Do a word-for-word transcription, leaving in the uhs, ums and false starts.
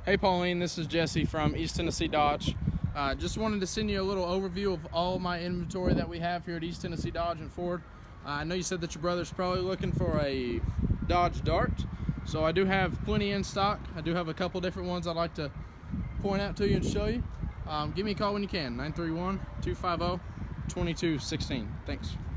Hey Pauline, this is Jesse from East Tennessee Dodge. Uh, just wanted to send you a little overview of all my inventory that we have here at East Tennessee Dodge and Ford. Uh, I know you said that your brother's probably looking for a Dodge Dart, so I do have plenty in stock. I do have a couple different ones I'd like to point out to you and show you. Um, give me a call when you can, nine three one, two five zero, two two one six. Thanks.